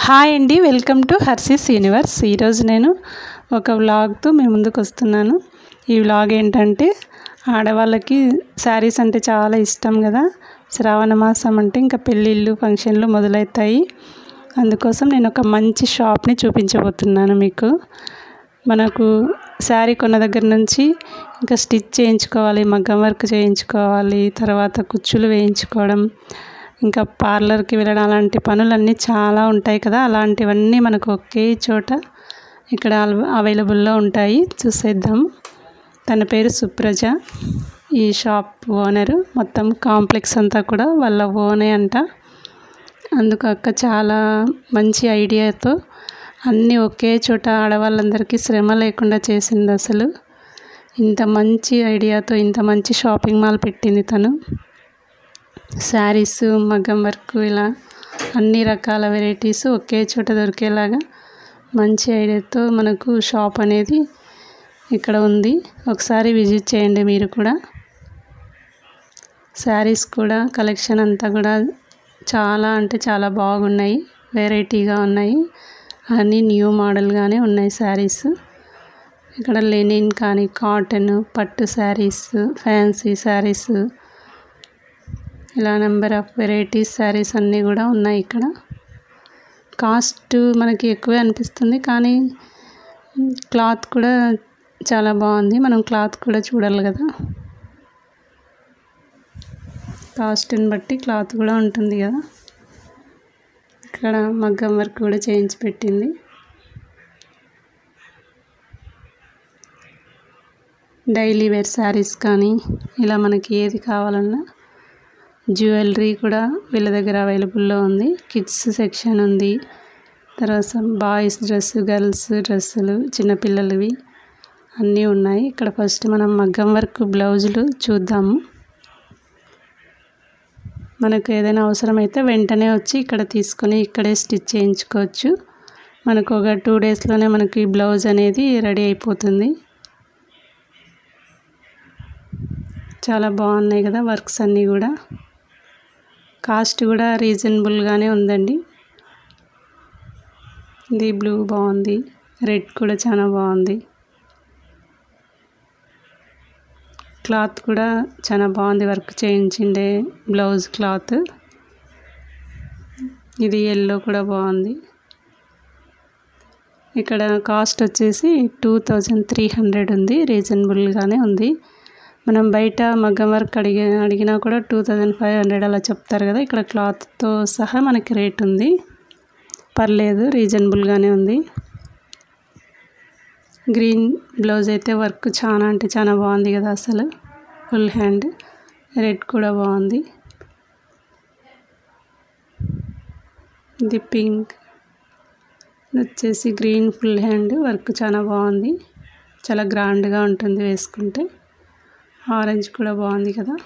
Hi అండి, welcome to Hershey's universe. ఈరోజు నేను ఒక వ్లాగ్తో మీ ముందుకు వస్తున్నాను. ఈ వ్లాగ్ ఏంటంటే, ఆడవాళ్ళకి శారీస్ అంటే చాలా ఇష్టం కదా. శ్రావణ మాసం అంటే ఇంకా పెళ్ళిళ్ళు ఫంక్షన్లు మొదలవుతాయి. అందుకోసం నేను ఒక మంచి షాప్ని చూపించబోతున్నాను మీకు. మనకు శారీ కొన్న దగ్గర నుంచి ఇంకా స్టిచ్ చేయించుకోవాలి, మగ్గం వర్క్ చేయించుకోవాలి, తర్వాత కుచ్చులు వేయించుకోవడం, ఇంకా పార్లర్కి వెళ్ళడం, అలాంటి పనులన్నీ చాలా ఉంటాయి కదా. అలాంటివన్నీ మనకు ఒకే చోట ఇక్కడ అవైలబుల్లో ఉంటాయి. చూసేద్దాం. తన పేరు సుప్రజ, ఈ షాప్ ఓనరు. మొత్తం కాంప్లెక్స్ అంతా కూడా వాళ్ళ ఓనే అంట. అందుకు అక్క చాలా మంచి ఐడియాతో అన్నీ ఒకే చోట ఆడవాళ్ళందరికీ శ్రమ లేకుండా చేసింది. అసలు ఇంత మంచి ఐడియాతో ఇంత మంచి షాపింగ్ మాల్ పెట్టింది తను. శారీస్, మగ్గం వర్క్, ఇలా అన్ని రకాల వెరైటీస్ ఒకే చోట దొరికేలాగా మంచి ఐడియాతో మనకు షాప్ అనేది ఇక్కడ ఉంది. ఒకసారి విజిట్ చేయండి మీరు కూడా. శారీస్ కూడా కలెక్షన్ అంతా కూడా చాలా అంటే చాలా బాగున్నాయి, వెరైటీగా ఉన్నాయి, అన్నీ న్యూ మోడల్గానే ఉన్నాయి శారీస్. ఇక్కడ లెనిన్ కానీ, కాటన్, పట్టు శారీస్, ఫ్యాన్సీ శారీస్, ఇలా నెంబర్ ఆఫ్ వెరైటీస్ శారీస్ అన్నీ కూడా ఉన్నాయి ఇక్కడ. కాస్ట్ మనకి ఎక్కువే అనిపిస్తుంది, కానీ క్లాత్ కూడా చాలా బాగుంది. మనం క్లాత్ కూడా చూడాలి కదా, కాస్ట్ని బట్టి క్లాత్ కూడా ఉంటుంది కదా. ఇక్కడ మగ్గం వర్క్ కూడా చేయించి పెట్టింది. డైలీ వేర్ శారీస్ కానీ, ఇలా మనకి ఏది కావాలన్నా, జ్యువెలరీ కూడా వీళ్ళ దగ్గర అవైలబుల్లో ఉంది. కిడ్స్ సెక్షన్ ఉంది, తర్వాత బాయ్స్ డ్రెస్, గర్ల్స్ డ్రెస్సులు, చిన్నపిల్లలవి అన్నీ ఉన్నాయి. ఇక్కడ ఫస్ట్ మనం మగ్గం వర్క్ బ్లౌజులు చూద్దాము. మనకు ఏదైనా అవసరమైతే వెంటనే వచ్చి ఇక్కడ తీసుకొని ఇక్కడే స్టిచ్ చేయించుకోవచ్చు. మనకు ఒక 2 డేస్లోనే మనకి బ్లౌజ్ అనేది రెడీ అయిపోతుంది. చాలా బాగున్నాయి కదా వర్క్స్ అన్నీ కూడా. కాస్ట్ కూడా రీజనబుల్గానే ఉందండి. ఇది బ్లూ బాగుంది, రెడ్ కూడా చాలా బాగుంది. క్లాత్ కూడా చాలా బాగుంది, వర్క్ చేయించిండే బ్లౌజ్ క్లాత్. ఇది ఎల్లో కూడా బాగుంది. ఇక్కడ కాస్ట్ వచ్చేసి 2300 ఉంది, రీజనబుల్గానే ఉంది. మనం బయట మగ్గం వర్క్ అడిగినా కూడా 2500 అలా చెప్తారు కదా. ఇక్కడ క్లాత్తో సహా మనకి రేట్ ఉంది, పర్లేదు, రీజనబుల్గానే ఉంది. గ్రీన్ బ్లౌజ్ అయితే వర్క్ చాలా అంటే చాలా బాగుంది కదా అసలు, ఫుల్ హ్యాండ్. రెడ్ కూడా బాగుంది. ఇది పింక్, వచ్చేసి గ్రీన్ ఫుల్ హ్యాండ్, వర్క్ చాలా బాగుంది, చాలా గ్రాండ్గా ఉంటుంది వేసుకుంటే. ఆరెంజ్ కూడా బాగుంది కదా.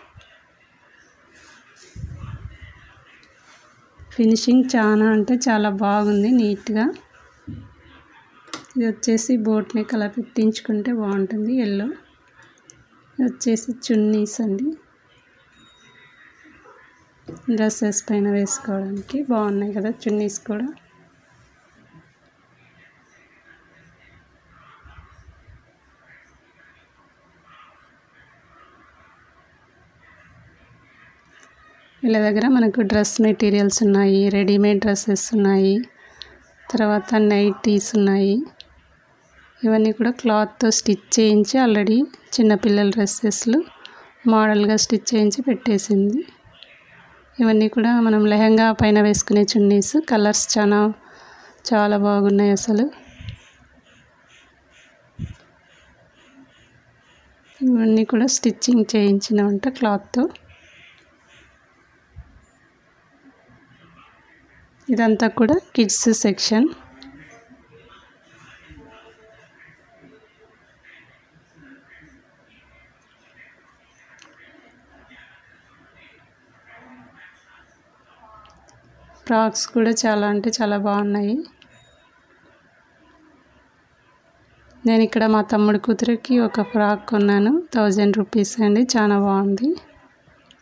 ఫినిషింగ్ చాలా అంటే చాలా బాగుంది, నీట్గా. ఇది వచ్చేసి బోట్ నెక్ అలా పెట్టించుకుంటే బాగుంటుంది, ఎల్లో. ఇది వచ్చేసి చున్నీస్ అండి, డ్రెస్సెస్ పైన వేసుకోవడానికి బాగున్నాయి కదా చున్నీస్ కూడా. వీళ్ళ దగ్గర మనకు డ్రెస్ మెటీరియల్స్ ఉన్నాయి, రెడీమేడ్ డ్రెస్సెస్ ఉన్నాయి, తర్వాత నైటీస్ ఉన్నాయి. ఇవన్నీ కూడా క్లాత్తో స్టిచ్ చేయించి ఆల్రెడీ చిన్నపిల్లల డ్రెస్సెస్లు మోడల్గా స్టిచ్ చేయించి పెట్టేసింది. ఇవన్నీ కూడా మనం లెహంగా పైన వేసుకునే చున్నీస్. కలర్స్ చాలా బాగున్నాయి అసలు. ఇవన్నీ కూడా స్టిచ్చింగ్ చేయించినవంట క్లాత్తో. ఇదంతా కూడా కిడ్స్ సెక్షన్. ఫ్రాక్స్ కూడా చాలా అంటే చాలా బాగున్నాయి. నేను ఇక్కడ మా తమ్ముడి కూతురికి ఒక ఫ్రాక్ కొన్నాను, 1000 రూపీస్ అండి. చాలా బాగుంది,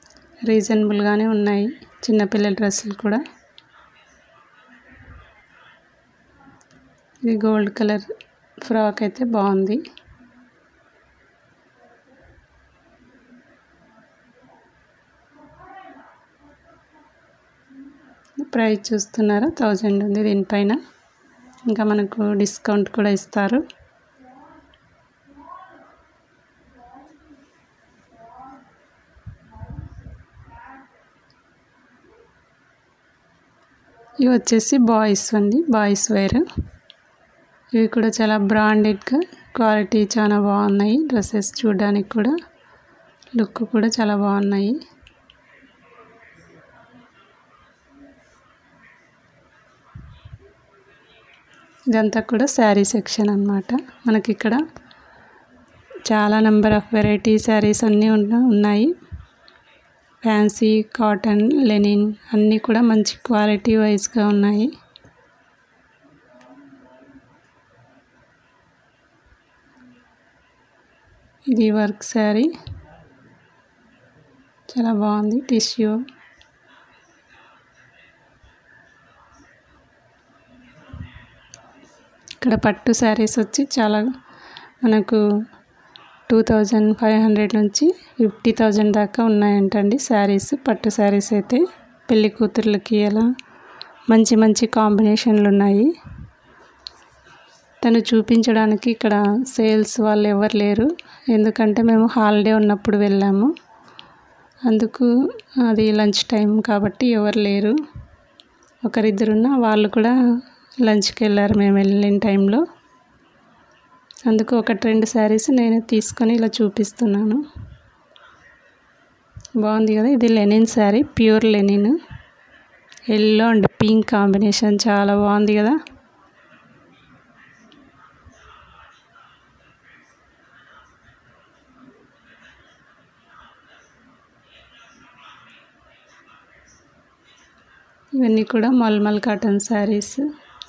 రీజనబుల్గానే ఉన్నాయి చిన్నపిల్లల డ్రెస్సులు కూడా. ఇది గోల్డ్ కలర్ ఫ్రాక్ అయితే బాగుంది. ప్రైస్ చూస్తున్నారా 1000 ఉంది దీనిపైన. ఇంకా మనకు డిస్కౌంట్ కూడా ఇస్తారు. ఇవి వచ్చేసి బాయ్స్ అండి, బాయ్స్ వేర్. ఇవి కూడా చాలా బ్రాండెడ్గా క్వాలిటీ చాలా బాగున్నాయి. డ్రెస్సెస్ చూడడానికి కూడా లుక్ కూడా చాలా బాగున్నాయి. ఇదంతా కూడా శారీ సెక్షన్ అన్నమాట. మనకి ఇక్కడ చాలా నెంబర్ ఆఫ్ వెరైటీ శారీస్ అన్నీ ఉన్నాయి. ఫ్యాన్సీ, కాటన్, లెనిన్ అన్నీ కూడా మంచి క్వాలిటీ వైజ్గా ఉన్నాయి. ఇది వర్క్ శారీ చాలా బాగుంది. టిష్యూ ఇక్కడ పట్టు శారీస్ వచ్చి చాలా మనకు 2500 నుంచి 50,000 దాకా ఉన్నాయంటండి శారీస్. పట్టు శారీస్ అయితే పెళ్లి కూతుర్లకి అలా మంచి మంచి కాంబినేషన్లు ఉన్నాయి. తను చూపించడానికి ఇక్కడ సేల్స్ వాళ్ళు ఎవరు లేరు, ఎందుకంటే మేము హాలిడే ఉన్నప్పుడు వెళ్ళాము. అందుకు అది లంచ్ టైం కాబట్టి ఎవరు లేరు. ఒకరిద్దరున్న వాళ్ళు కూడా లంచ్కి వెళ్ళారు మేము వెళ్ళిన టైంలో. అందుకు 1-2 శారీస్ నేను తీసుకొని ఇలా చూపిస్తున్నాను. బాగుంది కదా. ఇది linen sari, pure linen. Yellow and pink combination చాలా బాగుంది కదా. ఇవన్నీ కూడా మల్మల్ కాటన్ శారీస్.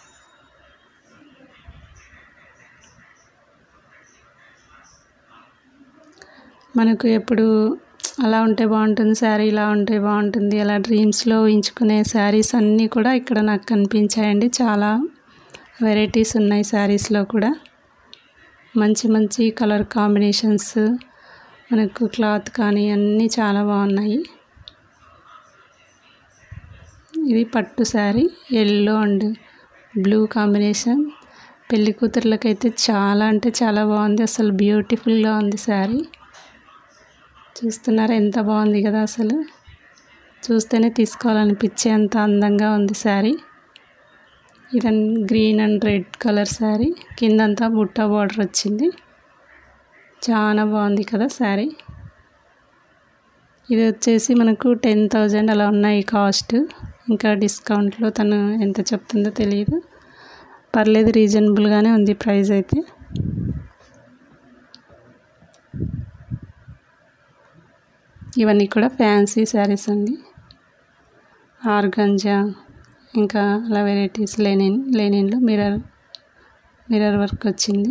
మనకు ఎప్పుడు అలా ఉంటే బాగుంటుంది, శారీ ఇలా ఉంటే బాగుంటుంది, అలా డ్రీమ్స్లో ఊహించుకునే శారీస్ అన్నీ కూడా ఇక్కడ నాకు కనిపించాయండి. చాలా వెరైటీస్ ఉన్నాయి శారీస్లో కూడా. మంచి మంచి కలర్ కాంబినేషన్స్, మనకు క్లాత్ కానీ అన్నీ చాలా బాగున్నాయి. ఇది పట్టు sari, yellow and blue combination. పెళ్లి కూతుర్లకైతే చాలా అంటే చాలా బాగుంది. అసలు బ్యూటిఫుల్గా ఉంది శారీ. చూస్తున్నారా ఎంత బాగుంది కదా. అసలు చూస్తేనే తీసుకోవాలనిపించే అంత అందంగా ఉంది శారీ. ఇది green and red colour sari, కిందంతా బుట్ట బార్డర్ వచ్చింది. చాలా బాగుంది కదా శారీ. ఇది వచ్చేసి మనకు 10,000 అలా ఉన్నాయి కాస్ట్. ఇంకా డిస్కౌంట్లో తను ఎంత చెప్తుందో తెలియదు. పర్లేదు, రీజనబుల్గానే ఉంది ప్రైస్ అయితే. ఇవన్నీ కూడా ఫ్యాన్సీ శారీస్ అండి. ఆర్గంజా ఇంకా అలా వెరైటీస్. లెనిన్లో మిర్రర్ వర్క్ వచ్చింది.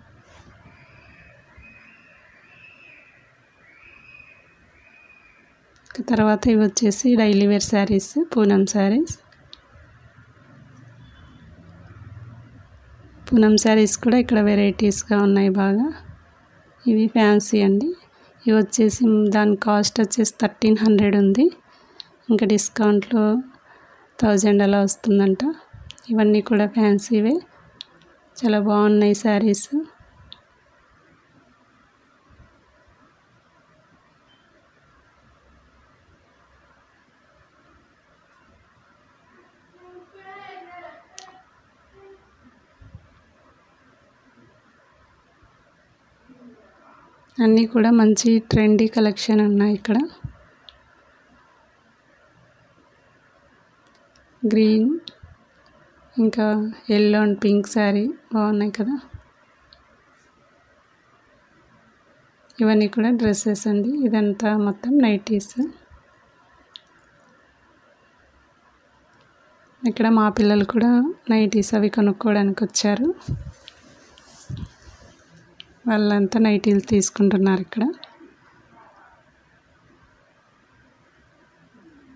తర్వాత ఇవి వచ్చేసి డైలీ వేర్ శారీస్, పూనం శారీస్. పూనం శారీస్ కూడా ఇక్కడ వెరైటీస్గా ఉన్నాయి బాగా. ఇవి ఫ్యాన్సీ అండి. ఇవి వచ్చేసి దాని కాస్ట్ వచ్చేసి 1300 ఉంది. ఇంకా డిస్కౌంట్లో 1000 అలా వస్తుందంట. ఇవన్నీ కూడా ఫ్యాన్సీవే, చాలా బాగున్నాయి శారీస్. అన్నీ కూడా మంచి ట్రెండీ కలెక్షన్ ఉన్నాయి ఇక్కడ. గ్రీన్ ఇంకా ఎల్లో అండ్ పింక్ శారీ బాగున్నాయి కదా. ఇవన్నీ కూడా డ్రెస్సెస్ అండి. ఇదంతా మొత్తం నైటీస్. ఇక్కడ మా పిల్లలు కూడా నైటీస్ అవి కొనుక్కోవడానికి వచ్చారు. వాళ్ళంతా నైటీలు తీసుకుంటున్నారు ఇక్కడ.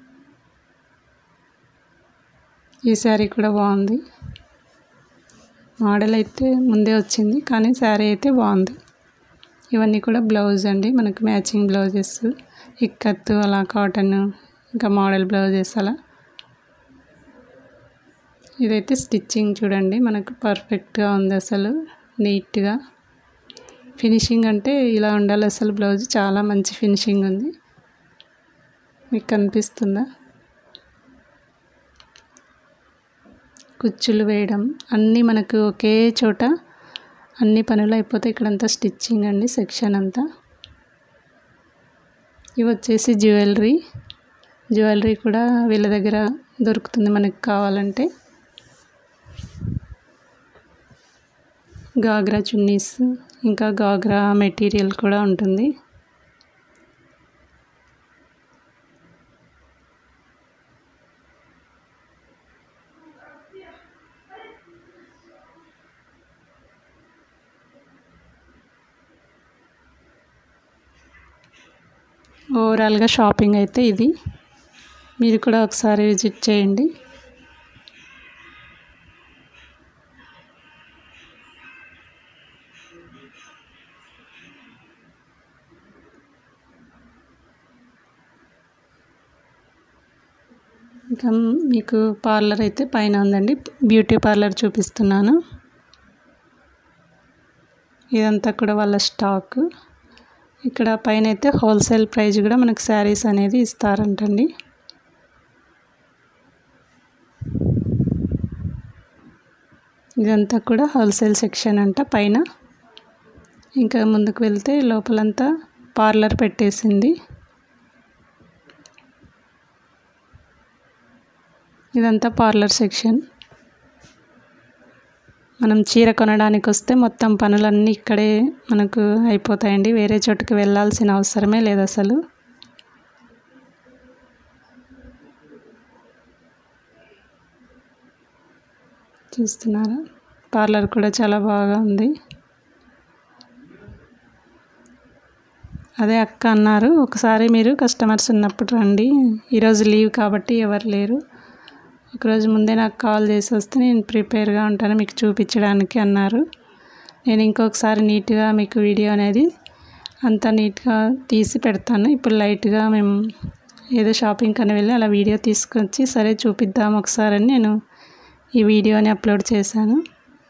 ఈ శారీ కూడా బాగుంది. మోడల్ అయితే ముందే వచ్చింది, కానీ శారీ అయితే బాగుంది. ఇవన్నీ కూడా బ్లౌజ్ అండి, మనకు మ్యాచింగ్ బ్లౌజెస్, ఇక్కత్తు అలా కాటన్, ఇంకా మోడల్ బ్లౌజెస్ అలా. ఇదైతే స్టిచ్చింగ్ చూడండి, మనకు పర్ఫెక్ట్గా ఉంది, అసలు నీట్గా ఫినిషింగ్ అంటే ఇలా ఉండాలి. అసలు బ్లౌజ్ చాలా మంచి ఫినిషింగ్ ఉంది, మీకు కనిపిస్తుందా? కుచ్చులు వేయడం అన్నీ మనకు ఒకే చోట అన్ని పనులు అయిపోతాయి. ఇక్కడంతా స్టిచ్చింగ్ అండి, సెక్షన్ అంతా. ఇవి వచ్చేసి జ్యువెలరీ కూడా వీళ్ళ దగ్గర దొరుకుతుంది మనకు కావాలంటే. గాగ్రా చున్నీస్, ఇంకా గాగ్రా మెటీరియల్ కూడా ఉంటుంది. ఓవరాల్గా షాపింగ్ అయితే ఇది, మీరు కూడా ఒకసారి విజిట్ చేయండి. ఇంకా మీకు పార్లర్ అయితే పైన ఉందండి, బ్యూటీ పార్లర్ చూపిస్తున్నాను. ఇదంతా కూడా వాళ్ళ స్టాక్. ఇక్కడ పైన అయితే హోల్సేల్ ప్రైస్ కూడా మనకు శారీస్ అనేది ఇస్తారంటండి. ఇదంతా కూడా హోల్సేల్ సెక్షన్ అంట పైన. ఇంకా ముందుకు వెళ్తే లోపలంతా పార్లర్ పెట్టేసింది. ఇదంతా పార్లర్ సెక్షన్. మనం చీర కొనడానికి వస్తే మొత్తం పనులన్నీ ఇక్కడే మనకు అయిపోతాయండి, వేరే చోటుకి వెళ్ళాల్సిన అవసరమే లేదు అసలు. చూస్తున్నారా, పార్లర్ కూడా చాలా బాగా ఉంది. అదే అక్క అన్నారు, ఒకసారి మీరు కస్టమర్స్ ఉన్నప్పుడు రండి, ఈరోజు లీవ్ కాబట్టి ఎవరు లేరు, ఒకరోజు ముందే నాకు కాల్ చేసి వస్తే నేను ప్రిపేర్గా ఉంటాను మీకు చూపించడానికి అన్నారు. నేను ఇంకొకసారి నీట్గా మీకు వీడియో అనేది అంతా నీట్గా తీసి పెడతాను. ఇప్పుడు లైట్గా మేము ఏదో షాపింగ్ అని వెళ్ళి అలా వీడియో తీసుకొచ్చి సరే చూపిద్దాం ఒకసారి అని నేను ఈ వీడియోని అప్లోడ్ చేశాను.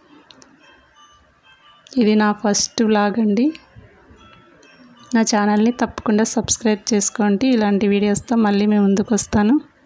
ఇది నా ఫస్ట్ వ్లాగ్ అండి. నా ఛానల్ని తప్పకుండా సబ్స్క్రైబ్ చేసుకోండి, ఇలాంటి వీడియోస్తో మళ్ళీ మేము ముందుకు వస్తాను.